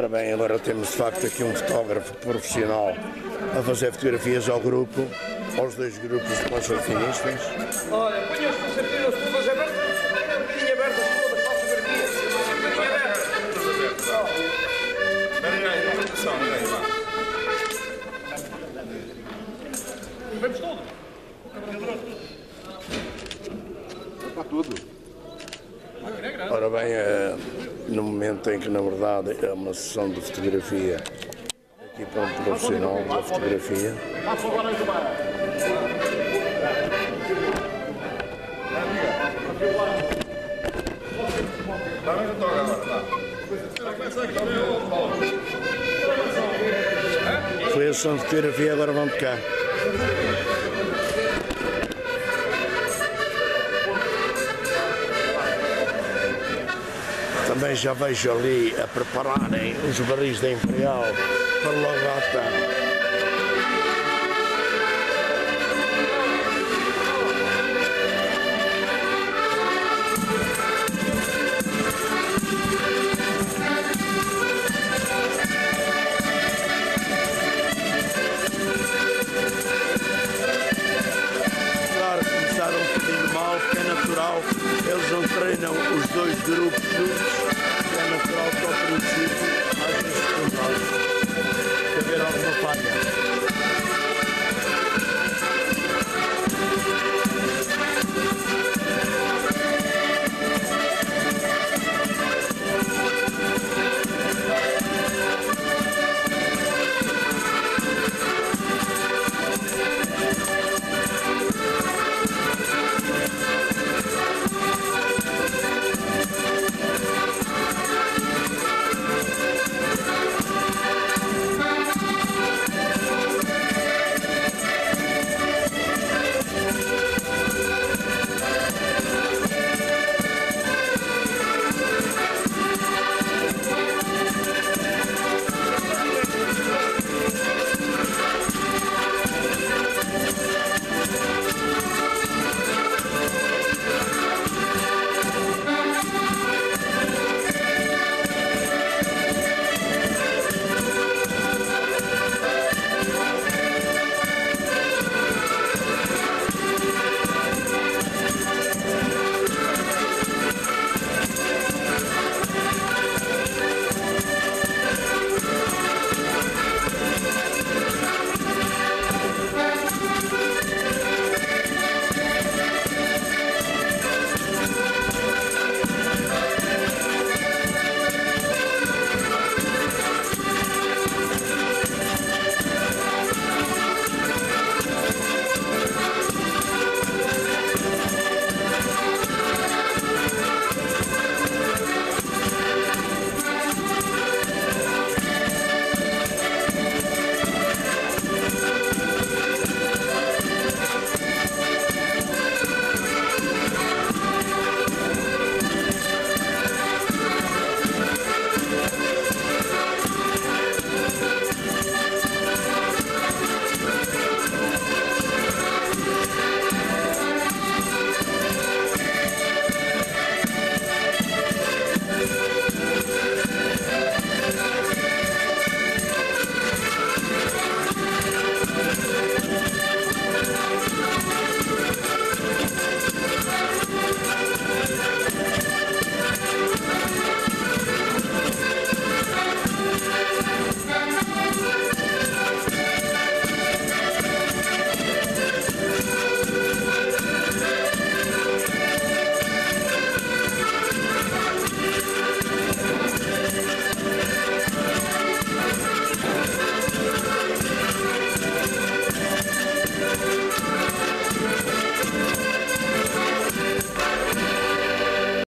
Ora bem, agora temos de facto aqui um fotógrafo profissional a fazer fotografias ao grupo, aos dois grupos de concertinistas. Olha, ponha as concertinas todas abertas, um bocadinho abertas todas, faça fotografias, um bocadinho abertas. Espera aí, atenção, vamos todos. Está tudo. Ora bem, no momento em que na verdade é uma sessão de fotografia aqui para um profissional da fotografia. Foi a sessão de fotografia, agora vão tocar. Também já vejo ali a prepararem os barris da Imperial para logo à tarde.